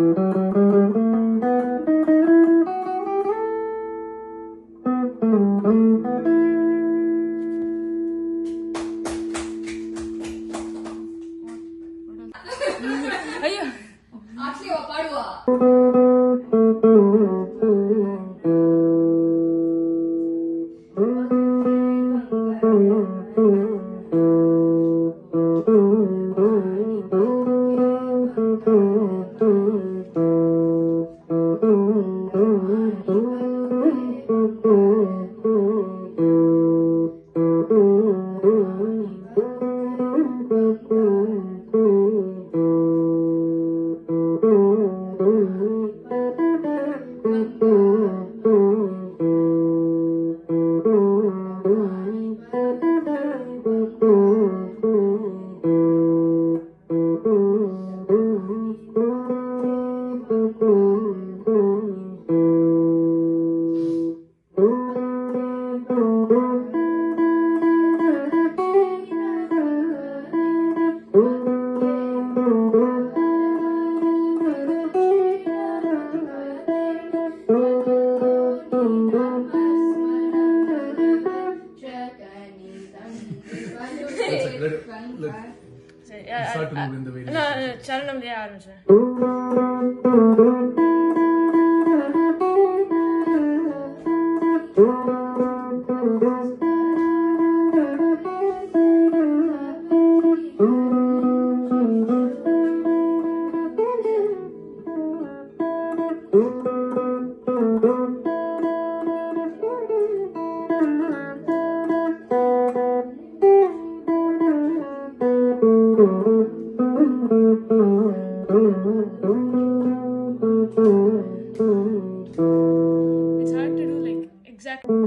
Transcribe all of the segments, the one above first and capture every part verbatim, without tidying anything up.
Start to move in the way. No, charanam liya aarambichu. It's hard to do like exactly.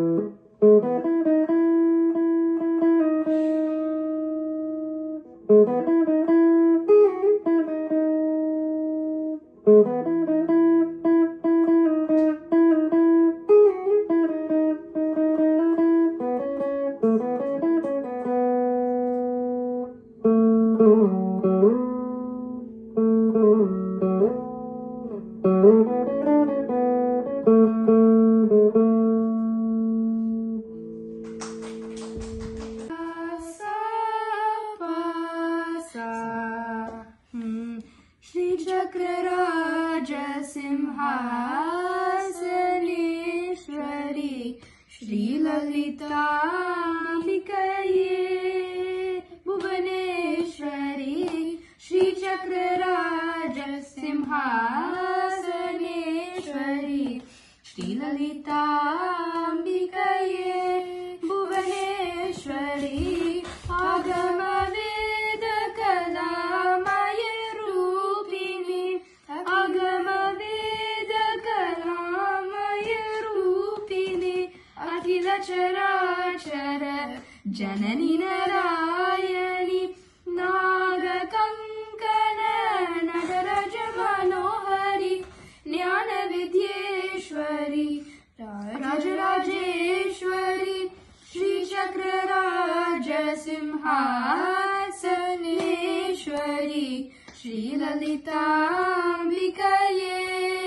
Thank you. श्रीचक्रराजसिंहासनेश्वरी श्रीललिताम्बिकये Bhuvaneshwari श्रीचक्रराजसिंहासनेश्वरी श्रीललिताम्बिकये Bhuvaneshwari आगमवेद कलामय रूपिणी आगमवेद कलामय रूपिणी अखिल चराचर जननी नारायणी नागकंकण नटराज मनोहरी ज्ञान विद्येश्वरी राजराजेश्वरी श्रीचक्रराजसिंहासनेश्वरी श्रीललिताम्बिकये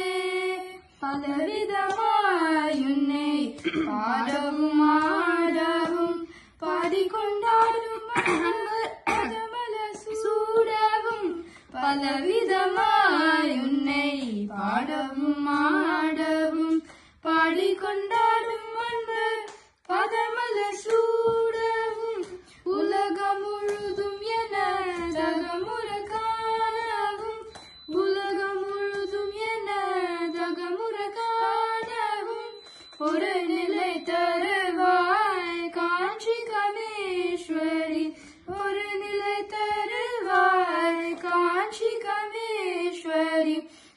பலவிதமாயுன்னை பாடவும் ஆடவும் பாடிக்கொண்டாடும் பதமல சூடவும் பலவிதமாயுன்னை பாடவும் ஆடவும் பாடிக்கொண்டாடும் அன்பு பதமல சூடவும் உலகம் முழுதும் என தகமுற காணவும் உலகம் முழுதும் என தகமுற காணவும் ஒரு நிலை தருவாய் காஞ்சி கமேஸ்வரி ஒரு நிலை தருவாய் காஞ்சி கமேஸ்வரி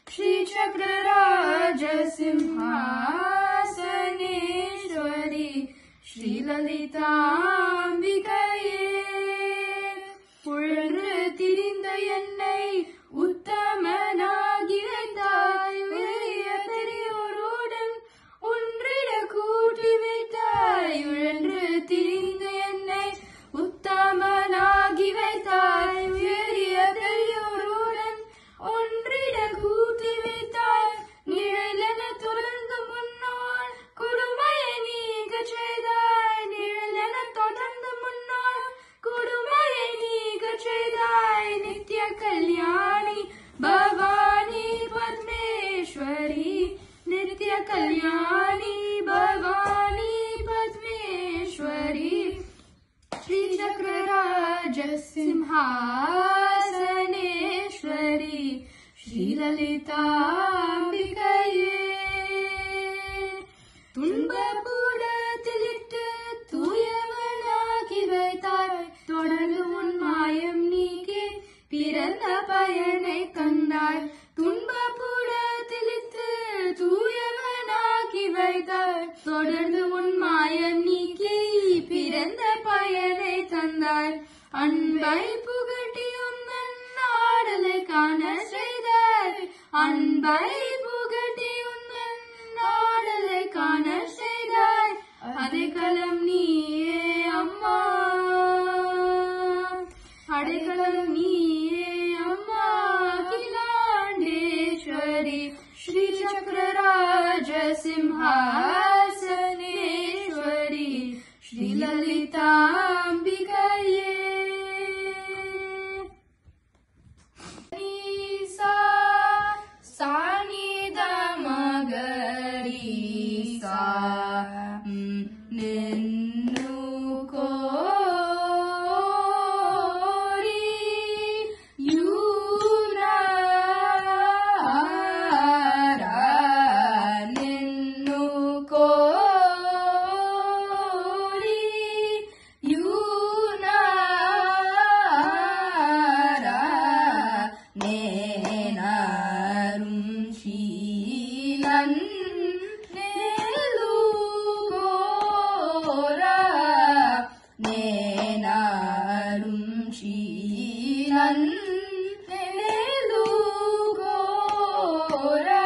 श्रीचक्रराजसिंहासनेश्वरी श्रीललिताम्बिकये உழன்று திரிந்த என்னை உத்தமனாகி வைத்தாய் உரிய பெரியோருடன் ஒன்றிட கூட்டி வைத்தாய் உழன்று திரிந்த என்னை உத்தமனாகி வைத்தாய் உயரிய பெரியோருடன் ஒன்றிட கூட்டி வைத்தாய் நிழலென தொடர்ந்து முன்னோள் கொடுமையை நீக்க செய்தாய் நிழலென தொடர்ந்து முன்னோள் கொடுமையை நீக்க செய்தாய் நித்ய கல்யாணி பவானி பத்மேஸ்வரி நித்ய கல்யாணி பவானி பத்மேஸ்வரி श्रीचक्रराजसिंहासनेश्वरी श्रीललिताम्बिकये துன்பபுடத்திலிட்டு தூயவனாகி வைத்தாய் தொடர்ந்து உன் மாயம் நீக்கி பிறந்த பயனை தந்தாய் துன்பபுடத்திலிட்டு தூயவனாகி வைத்தாய் தொடர்ந்து உன் மாயம் நீக்கி பிறந்த பயனை தந்தாய் அன்பை புகட்டி உந்தன் நாடலை காண செய்தாய் அன்பை புகட்டி உந்தன் நாடலை காண செய்தாய் அடைக்கலம் நீயே அம்மா அடைக்கலம் நீயே அம்மா அகிலாண்டேஸ்வரி श्रीचक्रराजसिंहासनेश्वरी श्रीललिताम्बिकये सा सानिधमगरी सा निन्नु कोरी यूनारा निन्नु कोरी यूनारा नेनारुं शीलन नेलुगोरा नेनारुं शीलन नेलुगोरा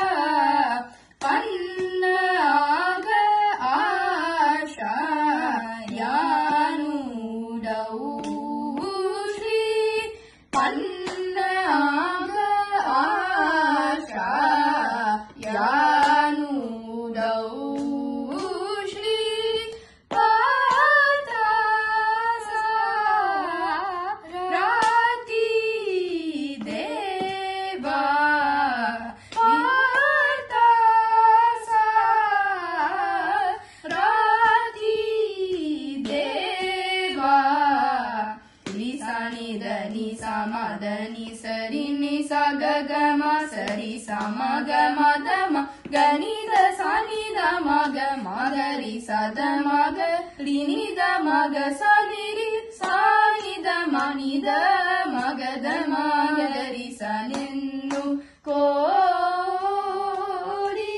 पन्नाग आशायानुडौ श्री அன்னாக ஆஷா யானுதௌ ஸ்ரீ பாதாசா ராதி தேவா பாதாசா ராதி தேவா நிசானி தனி சமதனி சரி நிசா ககம சரி சமக மதம கணித சனித மக மகரி சத மக ரினித மக சனிரி சானித மனித மகத மகரி சனின்னு கோரி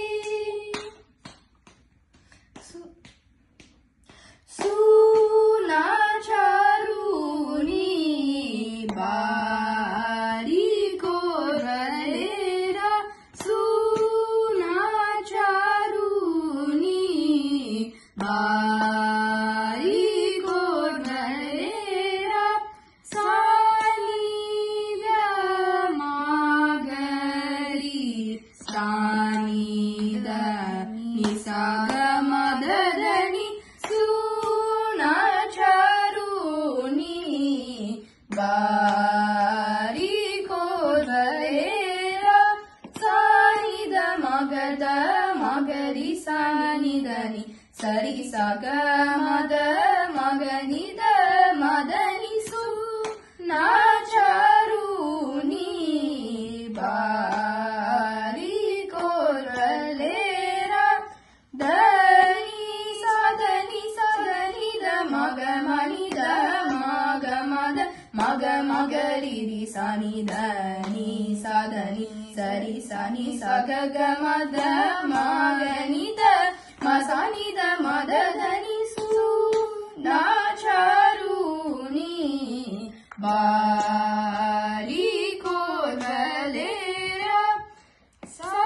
சுனாச்சாருணி बारी को रलेरा सुनाचारुनी बारी को रलेरा सानिदा मागरी सानिदा निसाग मददनी सुनाचारुनी बारी को रलेरा सानिद मगद मगरी सानिदनि सरि सग मद मगनिद मदनि सु नाचारुनी बारी को रलेरा दनि सदनि सदनि द मग मनिद मग मद मग मगरी रि सानि दनि सदनि सरि सनि सग ग मद मगनि द मसानि द मद धनि सु नाचारुनी बारी को रलेरा सा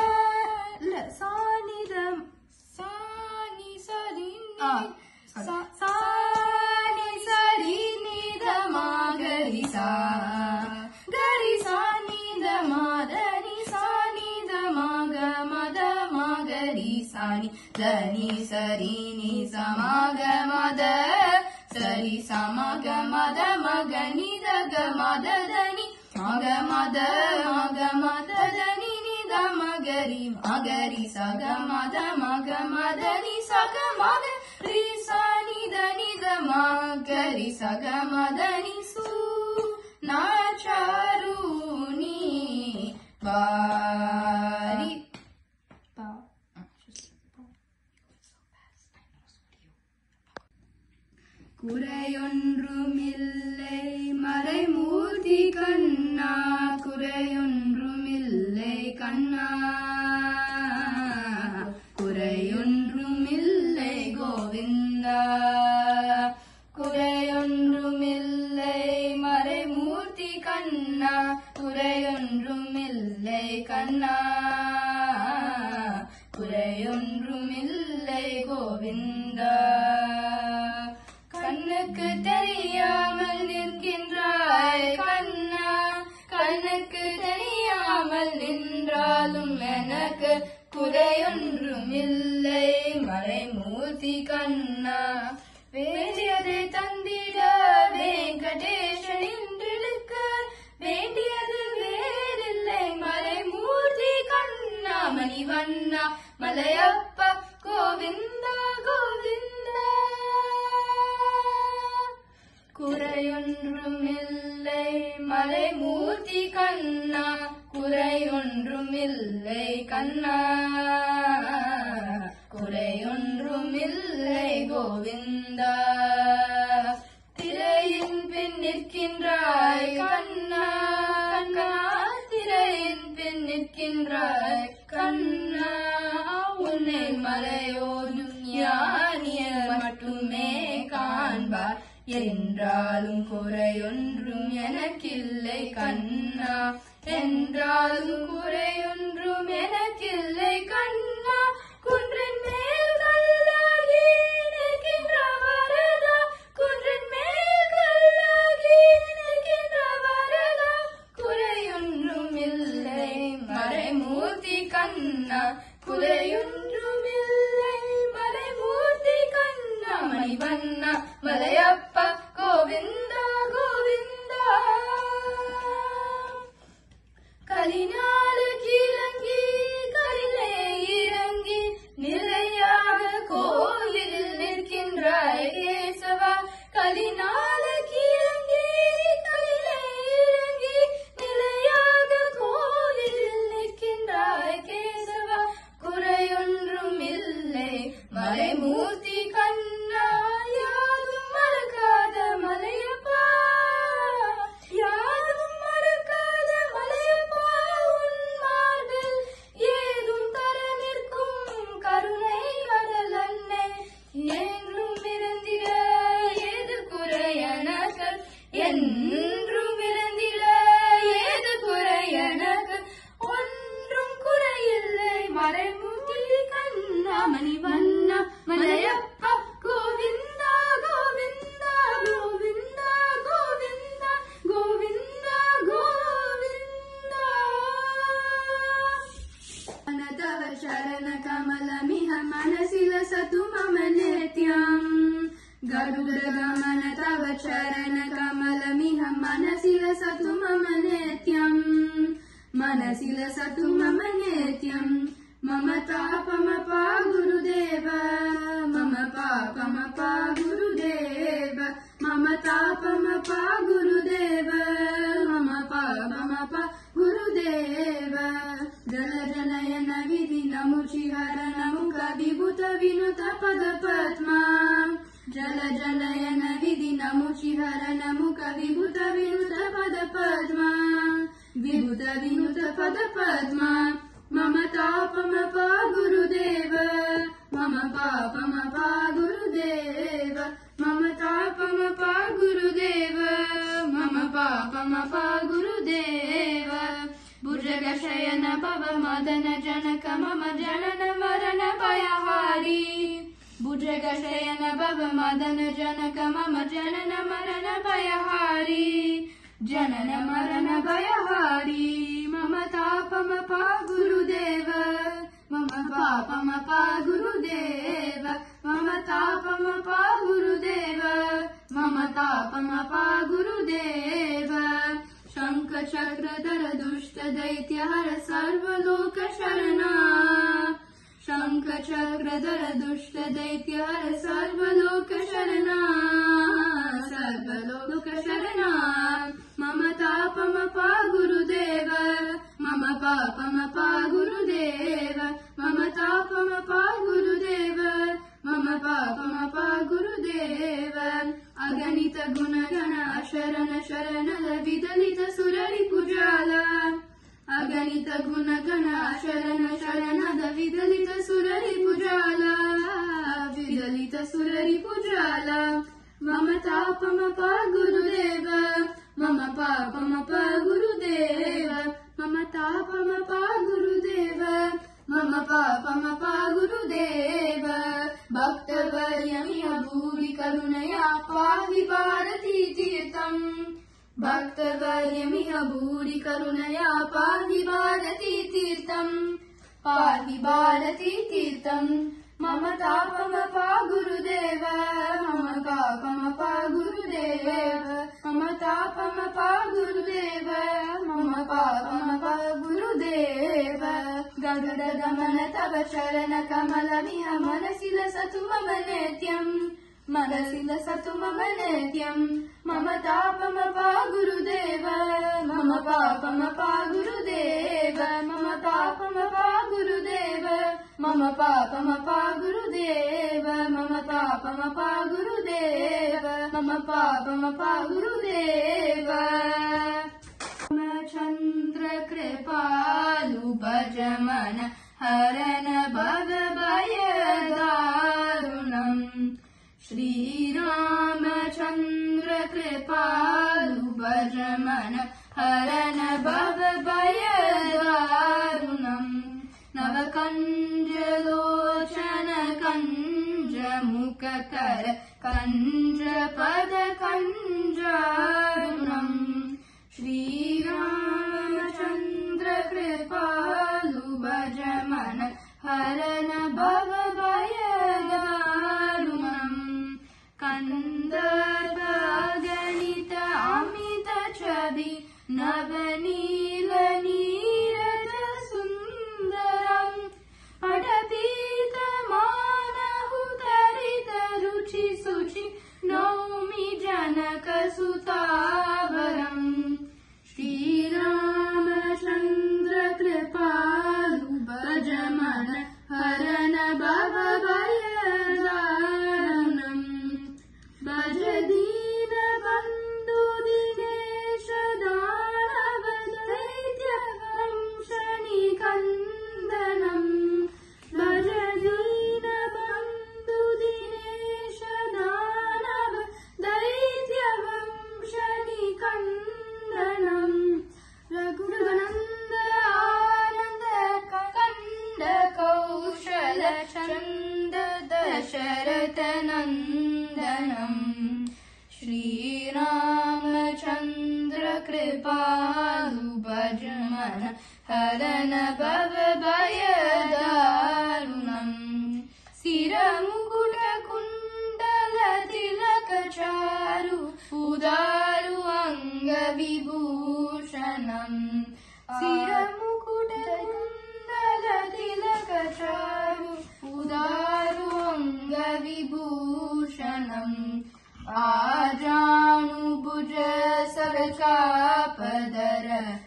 सानि द सानि सरि सा सानि सरि नि द मगरि सा गरि सानि द मदनि सानि द मग मद मगरि सानि धनि सरि नि समग मद सरि समग मद मगनि द ग मद धनि मग मद मग मद धनि नि द मगरि मगरि सग मद मग मदनि सग मग रि सानि धनि द मगरि सग मदनि सु नाचारुनी बारी குறையொன்றுமில்லை மறைமூர்த்தி கண்ணா குறையொன்றுமில்லை கண்ணா குறையொன்றுமில்லை கோவிந்தா குறையொன்றுமில்லை மறைமூர்த்தி கண்ணா குறையொன்றுமில்லை கண்ணா குறையொன்றுமில்லை கோவிந்தா கண்ணுக்கு தெரியாமல் நிற்கின்றாய் கண்ணா கண்ணுக்கு தெரியாமல் நின்றாலும் எனக்கு குறையொன்றுமில்லை மறைமூர்த்தி கண்ணா வேண்டியதை தந்திட வெங்கடேசன் இன்றிருக்க வேண்டியது வேறில்லை மறைமூர்த்தி கண்ணா மணிவண்ணா மலையப்பா கோவிந்தா கோவிந்தா குறையொன்றுமில்லை மலைமூர்த்தி கண்ணா குறையொன்றுமில்லை கண்ணா குறையொன்றுமில்லை கோவிந்தா திரையின் பின் நிற்கின்றாய் கண்ணா கண்ணா திரையின் பின் நிற்கின்றாய் கண்ணா உன்னை மறையோதும் ஞானியர் மட்டுமே காண்பார் என்றாலும் குறையொன்றும் எனக்கில்லை கண்ணா என்றாலும் குறையொன்றும் எனக்கில்லை கண்ணா குன்றின் மேல் கல்லாகி நிற்கின்ற வரதா குன்றின் மேல் கல்லாகி நிற்கின்ற வரதா मनसि लसतु मम नित्यम् मम तापमपा गुरुदेव मम पापमपा गुरुदेव मम तापमपा गुरुदेव मम पापमपा गुरुदेव जल जनयन विधि नमुचि हरण मुख विभूत विनुत पद पद्मा जल जनयन विधि नमुचि हरण मुख विभूत विनुत पद पद्मा विभूत विनुत पद पद्मा मम तापमपा गुरुदेव मम पापमपा गुरुदेव मम तापमपा गुरुदेव मम पापमपा गुरुदेव भुजगशयन भव मदन जनक मम जनन मरण भयहारी भुजगशयन भव मदन जनक मम जनन मरण भयहारी जनन मरण भयहारी मम तापमपा गुरुदेव मम पापमपा गुरुदेव मम तापमपा गुरुदेव मम तापमपा गुरुदेव शंख चक्रधर दुष्ट दैत्य हर सर्वलोक शरणा शंख चक्रधर दुष्ट दैत्य हर सर्वलोक शरणा सर्वलोक शरणा मम तापमपा गुरुदेव मम पापमपा गुरुदेव मम तापमपा गुरुदेव मम पापमपा गुरुदेव अगणित गुणगण अशरण शरणद विदलित सुररि पुजाल अगणित गुणगण अशरण शरणद विदलित सुररि पुजाल विदलित सुररि पुजाल मम तापमपा गुरुदेव मम पापमपा गुरुदेव मम तापमपा गुरुदेव मम पापमपा गुरुदेव भक्तवर्यमिह भूरि करुणया पाहि भारती तीर्थम् भक्तवर्यमिह भूरि करुणया पाहि भारती तीर्थम् पाहि भारती तीर्थम् मम तापमपा गुरुदेव मम पापमपा गुरुदेव मम तापमपा गुरुदेव मम पापमपा गुरुदेव गगन गमन तव चरण कमलमिह मनसि लसतु मम नित्यम् मनसि लसतु मम नित्यम् मम तापमपा गुरुदेव मम पापमपा गुरुदेव मम तापमपा गुरुदेव मम पापमपा गुरुदेव मम पापमपा गुरुदेव मम पापमपा गुरुदेव चंद्र कृपालु भज मन हरन भव भय दारुणम् श्रीरामचंद्र कृपालु भज मन हरन भव भय दारुणम् नवकंज लोचन कंज मुख कर कंज पद कंजारुणम् श्रीरामचंद्र कृपालु भज मन हरन भव भय दारुणम् कंदर्प गणित अमित छवि नवनील नीरज सुंदरम् अटपीत मानहु तरित रुचि सुचि नौमि जनक सुतावरम् श्रीरामचंद्र कृपालु भज मन हरन भव भय दारुणम् भज दीन बंधु दिनेश दानव दैत्य वंशनि कंदनम् भज दीन बंधु दिनेश दानव दैत्य वंशनि कंदनम् रघुनंद आनंद कंद कौशल चंद दशरथ नंदनम् श्रीरामचंद्र कृपालु भज मन हरन भव भय दारुणम् सिर मुकुट कुंडल तिलक चारु उदारु अंग विभूषणम् सिर आजानुभुज सरचापदर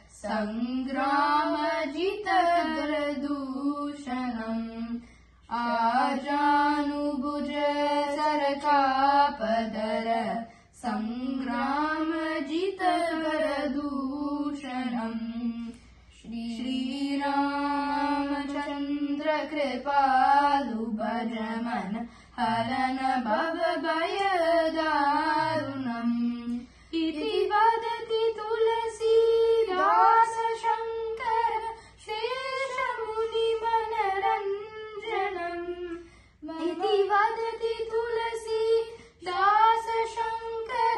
संग्रामजितदूषणम् आजानुभुज सरचापदर संग्रामजितदूषणम् श्रीरामचन्द्र कृपालु भजमन हरन भवभयदारुणम् इति वदति तुलसीदास शङ्कर शेषमुनिमनरञ्जनम् इति वदति तुलसीदास शङ्कर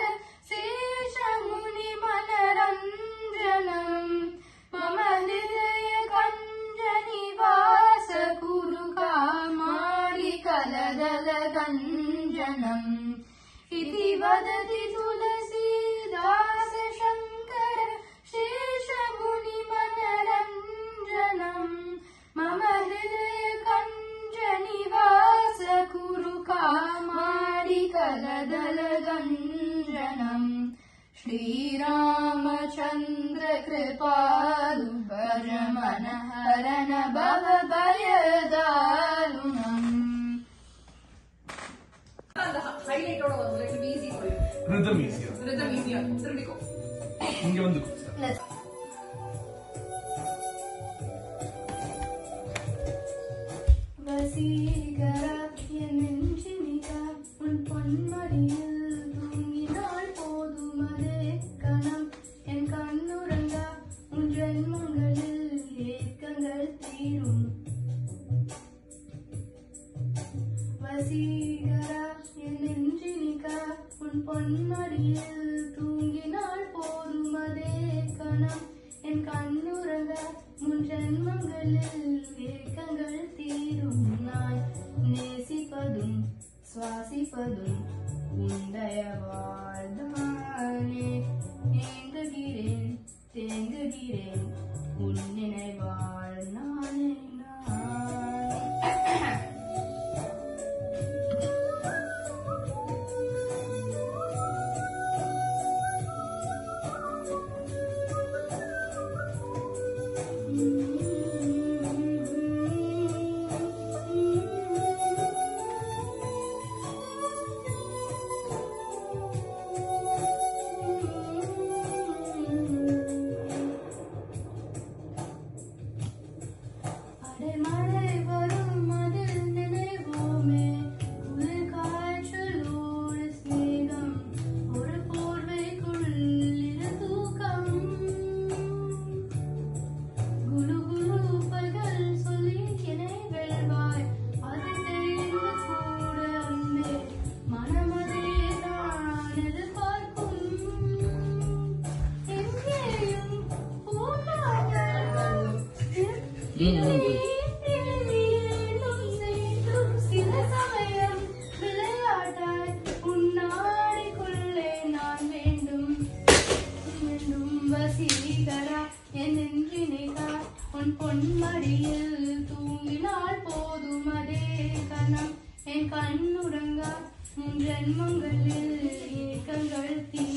शेषमुनिमनरञ्जनम् मम हृदय कञ्जनिवास कुरु कामारिकलदल गञ्जनम् इति वदति तुलसीदास शङ्कर शेषमुनिमनरञ्जनम् मम हृदय कञ्जनिवास कुरु कामारिकलदल गञ्जनम् श्रीरामचन्द्र कृपालु भजमन हरन भवभयदारुणम् Rhythm easier. Rhythm easier. திரும்பிக்கோ. இங்க வந்து வசீகரா என் நெஞ்சினிகா உன் பொன்மடியில் தூங்கினாள் போதுமதே கணம் என் கண்ணுறங்கா உன் ஜென்மங்களில் ஏக்கங்கள் தீரும் வசீகரா என் நெஞ்சினிகா உன் பொன்மடியில் தூங்கினாள் போதுமதே கணம் என் கண்ணுறங்கா உன் ஜென்மங்களில் ஏக்கங்கள் தீரும் நான் நேசிப்பதும் சுவாசிப்பதும் உண்டய வாழ்தானே ஏங்குகிறேன் தேங்குகிறேன் உன் நினைவாள் நானே நான் என் கண்ணுறங்கா உன் ஜென்மங்களில் ஏக்கங்கள் தீ